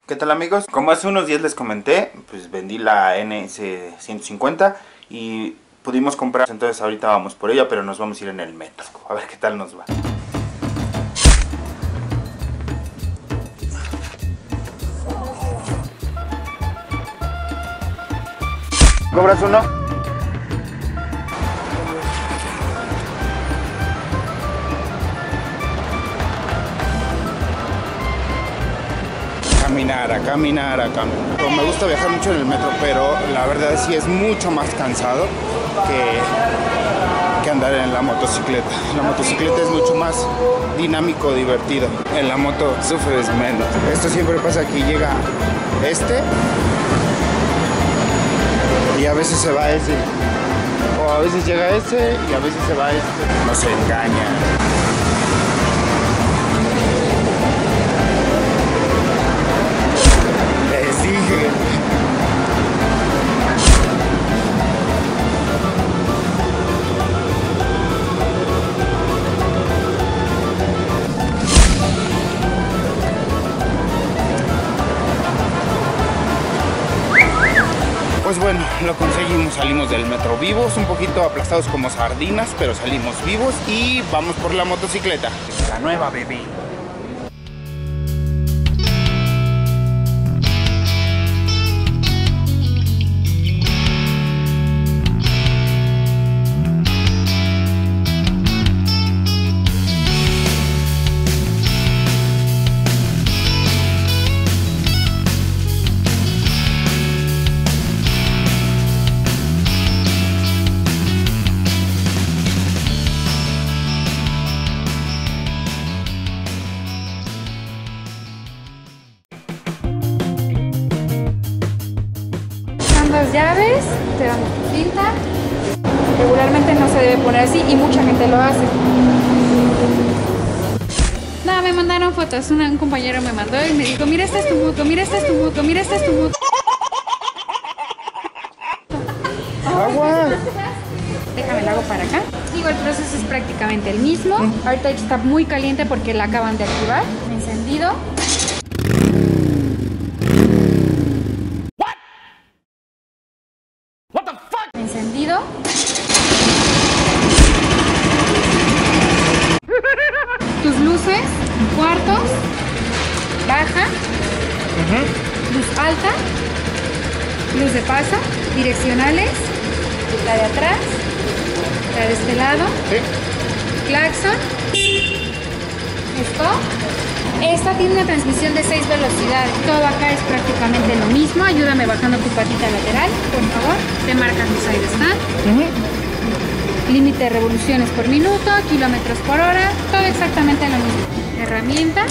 ¿Qué tal, amigos? Como hace unos días les comenté, pues vendí la NS150 y pudimos comprar. Entonces ahorita vamos por ella, pero nos vamos a ir en el metro. A ver qué tal nos va. ¿Cobras uno? Caminar. Me gusta viajar mucho en el metro, pero la verdad sí es mucho más cansado que andar en la motocicleta. La motocicleta es mucho más dinámico, divertido. En la moto sufres menos. Esto siempre pasa aquí, llega y a veces se va ese. O a veces llega ese y a veces se va este. Nos engaña. Pues bueno, lo conseguimos, salimos del metro vivos, un poquito aplastados como sardinas, pero salimos vivos y vamos por la motocicleta. La nueva, bebé. Las llaves, te dan tu cinta. Regularmente no se debe poner así y mucha gente lo hace. Nada, me mandaron fotos. Un compañero me mandó y me dijo: mira, esta es tu moto, mira, esta es tu moto, mira, esta es tu moto. ¡Agua! Déjame la hago para acá. Digo, el proceso es prácticamente el mismo. Ahorita está muy caliente porque la acaban de activar. Encendido. Encendido. Tus luces, cuartos, baja, luz alta, luz de paso, direccionales, la de atrás, la de este lado, claxon, stop. Esta tiene una transmisión de 6 velocidades. Todo acá es prácticamente lo mismo. Ayúdame bajando tu patita lateral, por favor. Te marcan tu side stand. Límite de revoluciones por minuto, kilómetros por hora. Todo exactamente lo mismo. Herramienta.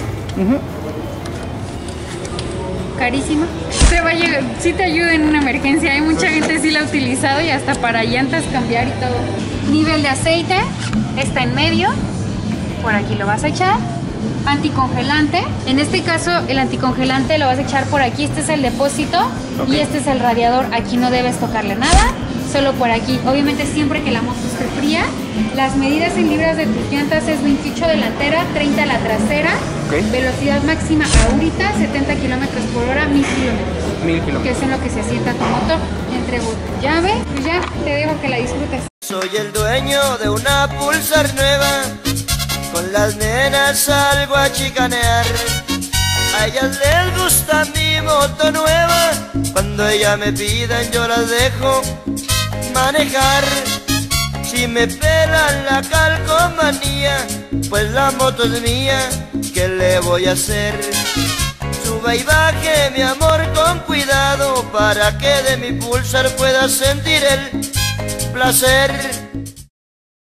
Carísima. Te va a llegar, sí te ayuda en una emergencia. Hay mucha gente sí la ha utilizado y hasta para llantas cambiar y todo. Nivel de aceite. Está en medio. Por aquí lo vas a echar. Anticongelante, en este caso el anticongelante lo vas a echar por aquí. Este es el depósito, y este es el radiador. Aquí no debes tocarle nada, solo por aquí. Obviamente siempre que la moto esté fría. Las medidas en libras de tus llantas es 28 delantera, 30 la trasera. Velocidad máxima ahorita 70 kilómetros por hora, 1000 kilómetros. 1000 kilómetros. Que es en lo que se asienta tu motor. Entrego tu llave, pues ya te dejo que la disfrutes. Soy el dueño de una Pulsar nueva. Con las nenas salgo a chicanear. A ellas les gusta mi moto nueva. Cuando ellas me pidan yo las dejo manejar. Si me pelan la calcomanía, pues la moto es mía, ¿qué le voy a hacer? Suba y baje mi amor con cuidado, para que de mi Pulsar pueda sentir el placer.